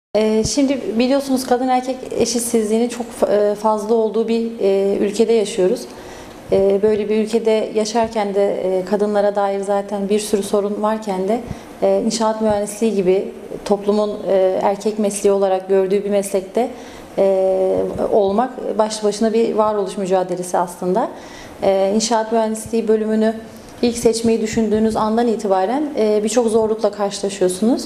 Şimdi biliyorsunuz kadın erkek eşitsizliğinin çok fazla olduğu bir ülkede yaşıyoruz. Böyle bir ülkede yaşarken de kadınlara dair zaten bir sürü sorun varken de inşaat mühendisliği gibi toplumun erkek mesleği olarak gördüğü bir meslekte olmak başlı başına bir varoluş mücadelesi aslında. İnşaat mühendisliği bölümünü ilk seçmeyi düşündüğünüz andan itibaren birçok zorlukla karşılaşıyorsunuz.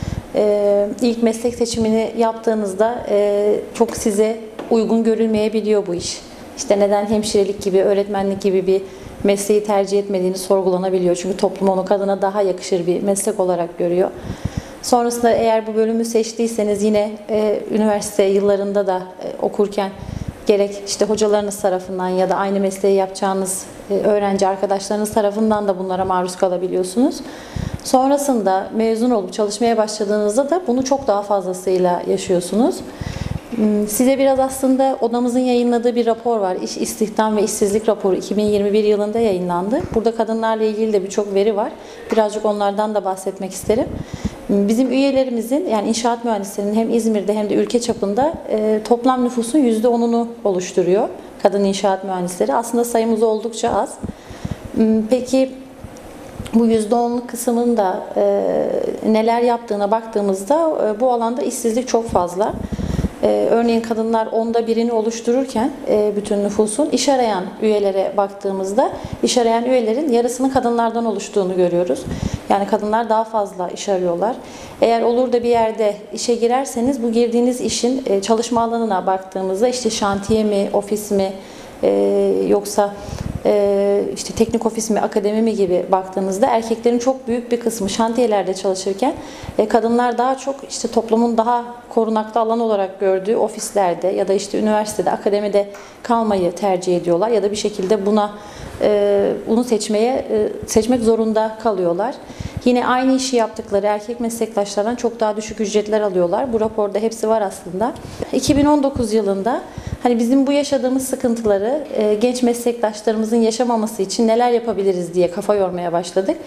İlk meslek seçimini yaptığınızda çok size uygun görülmeyebiliyor bu iş. İşte neden hemşirelik gibi, öğretmenlik gibi bir mesleği tercih etmediğini sorgulanabiliyor. Çünkü toplum onu kadına daha yakışır bir meslek olarak görüyor. Sonrasında eğer bu bölümü seçtiyseniz yine üniversite yıllarında da okurken gerek işte hocalarınız tarafından ya da aynı mesleği yapacağınız öğrenci arkadaşlarınız tarafından da bunlara maruz kalabiliyorsunuz. Sonrasında mezun olup çalışmaya başladığınızda da bunu çok daha fazlasıyla yaşıyorsunuz. Size biraz aslında odamızın yayınladığı bir rapor var. İş İstihdam ve İşsizlik raporu 2021 yılında yayınlandı. Burada kadınlarla ilgili de birçok veri var. Birazcık onlardan da bahsetmek isterim. Bizim üyelerimizin yani inşaat mühendislerinin hem İzmir'de hem de ülke çapında toplam nüfusun %10'unu oluşturuyor kadın inşaat mühendisleri. Aslında sayımız oldukça az. Peki bu %10'luk kısmın da neler yaptığına baktığımızda bu alanda işsizlik çok fazla. Örneğin kadınlar 1/10'ını oluştururken bütün nüfusun iş arayan üyelere baktığımızda iş arayan üyelerin yarısının kadınlardan oluştuğunu görüyoruz. Yani kadınlar daha fazla iş arıyorlar. Eğer olur da bir yerde işe girerseniz bu girdiğiniz işin çalışma alanına baktığımızda işte şantiye mi, ofis mi yoksa işte teknik ofis mi, akademi mi gibi baktığınızda erkeklerin çok büyük bir kısmı şantiyelerde çalışırken kadınlar daha çok işte toplumun daha korunaklı alan olarak gördüğü ofislerde ya da işte üniversitede, akademide kalmayı tercih ediyorlar ya da bir şekilde bunu seçmek zorunda kalıyorlar. Yine aynı işi yaptıkları erkek meslektaşlardan çok daha düşük ücretler alıyorlar. Bu raporda hepsi var aslında. 2019 yılında hani bizim bu yaşadığımız sıkıntıları genç meslektaşlarımızın yaşamaması için neler yapabiliriz diye kafa yormaya başladık.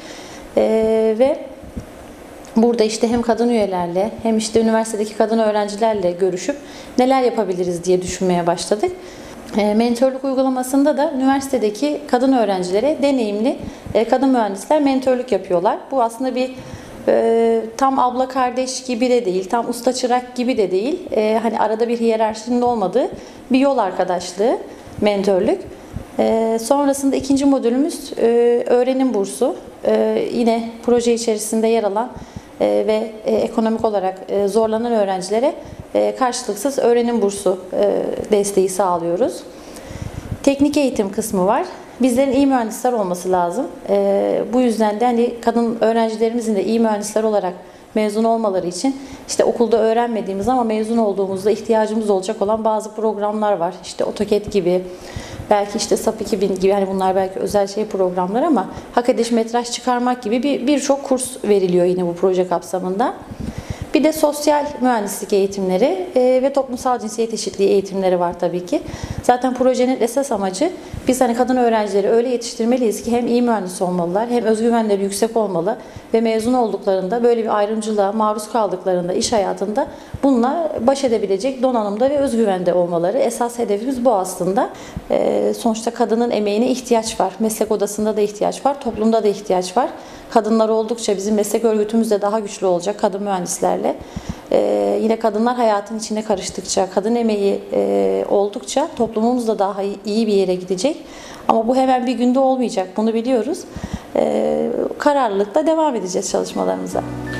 Ve burada işte hem kadın üyelerle hem işte üniversitedeki kadın öğrencilerle görüşüp neler yapabiliriz diye düşünmeye başladık. Mentörlük uygulamasında da üniversitedeki kadın öğrencilere deneyimli kadın mühendisler mentörlük yapıyorlar. Bu aslında bir tam abla kardeş gibi de değil, tam usta çırak gibi de değil. Hani arada bir hiyerarşinin olmadığı bir yol arkadaşlığı, mentörlük. Sonrasında ikinci modülümüz öğrenim bursu. Yine proje içerisinde yer alan ve ekonomik olarak zorlanan öğrencilere karşılıksız öğrenim bursu desteği sağlıyoruz. Teknik eğitim kısmı var. Bizlerin iyi mühendisler olması lazım. Bu yüzden de hani kadın öğrencilerimizin de iyi mühendisler olarak mezun olmaları için işte okulda öğrenmediğimiz ama mezun olduğumuzda ihtiyacımız olacak olan bazı programlar var. İşte AutoCAD gibi, belki işte SAP 2000 gibi, hani bunlar belki özel programlar ama hak ediş metraj çıkarmak gibi birçok kurs veriliyor yine bu proje kapsamında. Bir de sosyal mühendislik eğitimleri ve toplumsal cinsiyet eşitliği eğitimleri var tabii ki. Zaten projenin esas amacı biz hani kadın öğrencileri öyle yetiştirmeliyiz ki hem iyi mühendis olmalılar hem özgüvenleri yüksek olmalı ve mezun olduklarında böyle bir ayrımcılığa maruz kaldıklarında iş hayatında bununla baş edebilecek donanımda ve özgüvende olmaları. Esas hedefimiz bu aslında. Sonuçta kadının emeğine ihtiyaç var. Meslek odasında da ihtiyaç var, toplumda da ihtiyaç var. Kadınlar oldukça bizim meslek örgütümüz de daha güçlü olacak kadın mühendislerle. Yine kadınlar hayatın içine karıştıkça, kadın emeği oldukça toplumumuz da daha iyi bir yere gidecek. Ama bu hemen bir günde olmayacak, bunu biliyoruz. Kararlılıkla devam edeceğiz çalışmalarımıza.